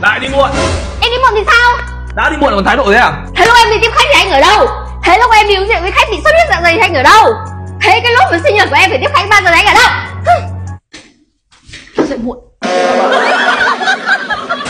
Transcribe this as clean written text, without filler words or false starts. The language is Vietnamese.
Lại đi muộn. Em đi muộn thì sao? Đã đi muộn còn thái độ thế à? Thế lúc em đi tiếp khách thì anh ở đâu? Thế lúc em đi uống rượu với khách bị xuất huyết dạ dày thì anh ở đâu? Thế cái lúc mà sinh nhật của em phải tiếp khách 3 giờ thì anh ở đâu? Dậy muộn.